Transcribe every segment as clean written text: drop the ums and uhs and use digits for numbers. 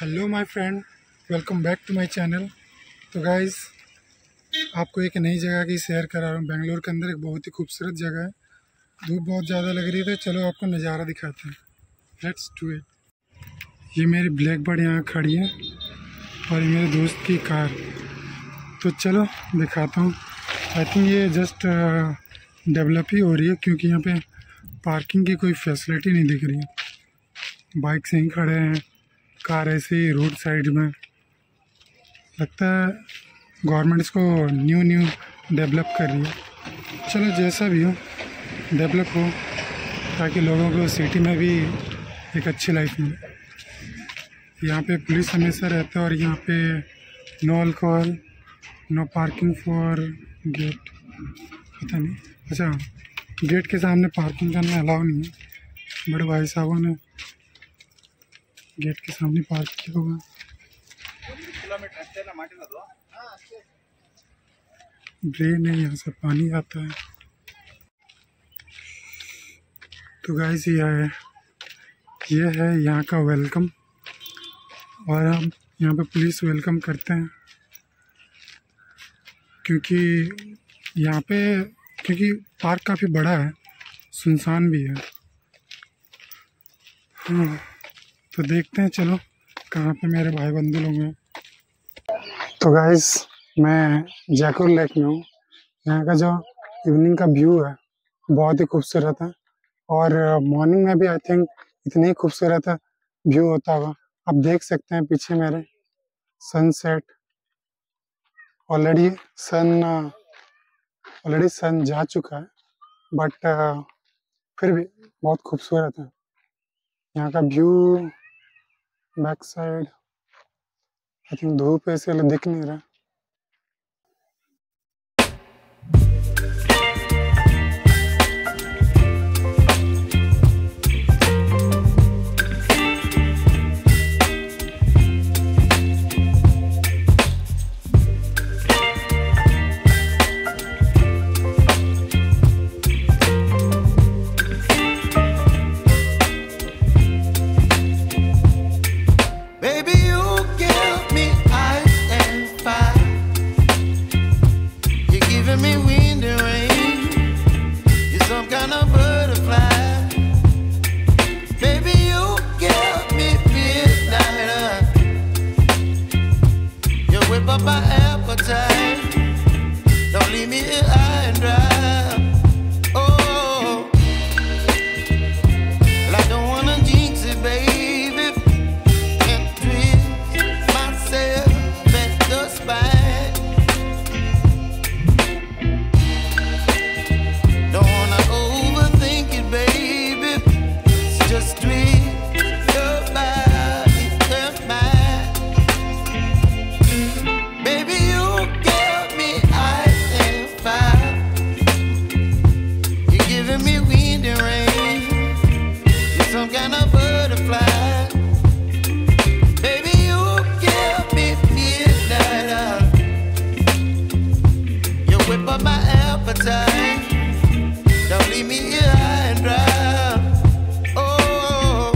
Hello my friend, welcome back to my channel. तो guys, आपको एक नई जगह की शेयर करा रहा हूँ। बेंगलुरु के अंदर एक बहुत ही खूबसूरत जगह है। धूप बहुत ज़्यादा लग रही है तो चलो आपको नज़ारा दिखाते हैं। Let's do it. ये मेरी ब्लैक बर्ड यहाँ खड़ी है और ये मेरे दोस्त की कार। तो चलो दिखाता हूँ। आई थिंक ये जस्ट डेवलप ही हो रही है क्योंकि यहाँ पे पार्किंग की कोई फैसिलिटी नहीं दिख रही है। बाइक से ही खड़े हैं, कार ऐसे ही रोड साइड में। लगता है गवर्नमेंट इसको न्यू डेवलप कर रही है। चलो जैसा भी हो, डेवलप हो ताकि लोगों को सिटी में भी एक अच्छी लाइफ मिले। यहाँ पे पुलिस हमेशा रहता है और यहाँ पे no alcohol, no parking for gate. पता नहीं, अच्छा गेट के सामने पार्किंग करना अलाउ नहीं है। बड़े भाई साहबों ने गेट के सामने पार्क किया हुआ। ड्रेन है, यहाँ से पानी आता है। तो गाइस ये है यहाँ का वेलकम। और हम यहाँ पे पुलिस वेलकम करते हैं क्योंकि पार्क काफ़ी बड़ा है, सुनसान भी है। हाँ, तो देखते हैं चलो कहाँ पे मेरे भाई बंधु लोग हैं। तो गाइस, मैं जयपुर लेक में हूँ। यहाँ का जो इवनिंग का व्यू है बहुत ही खूबसूरत है और मॉर्निंग में भी आई थिंक इतनी ही खूबसूरत व्यू होता होगा। आप देख सकते हैं पीछे मेरे सनसेट। ऑलरेडी सन जा चुका है बट फिर भी बहुत खूबसूरत है। यहाँ का view back side I think धूप ऐसे दिख नहीं रहा। My appetite, don't leave me here high and dry. Oh, well, I don't wanna jinx it, baby, and twist myself at the spine. Don't wanna overthink it, baby, it's just twist your body and mine. Some kind of butterfly, baby, you give me midnight. You whip up my appetite, don't leave me here high and dry. Oh,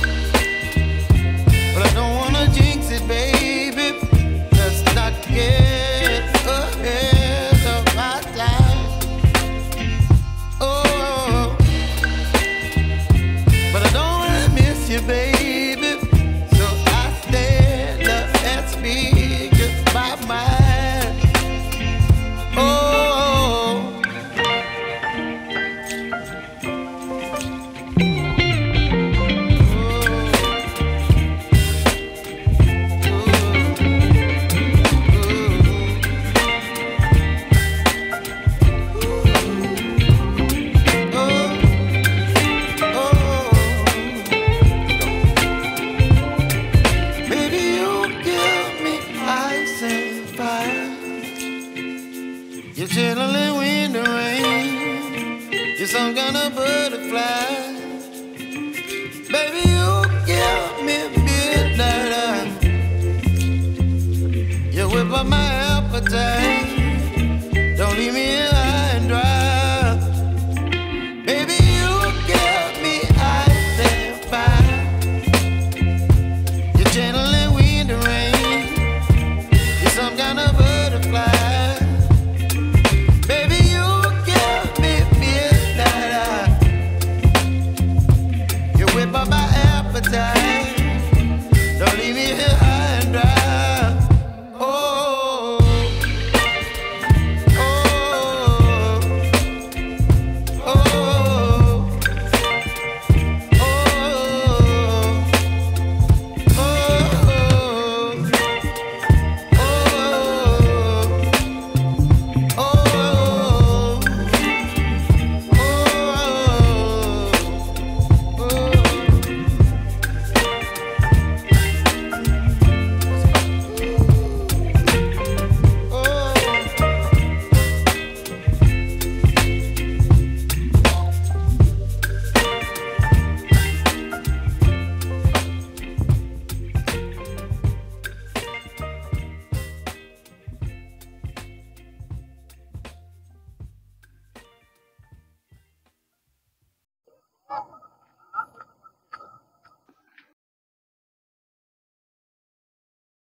but I don't wanna jinx it, baby. Let's not get ahead of my time. Oh, but I don't wanna miss you, baby. So I stand up and speak just my mind. Oh, you're chilling wind and rain. You're some kind of butterfly. Baby, you give me midnight. You whip up my appetite.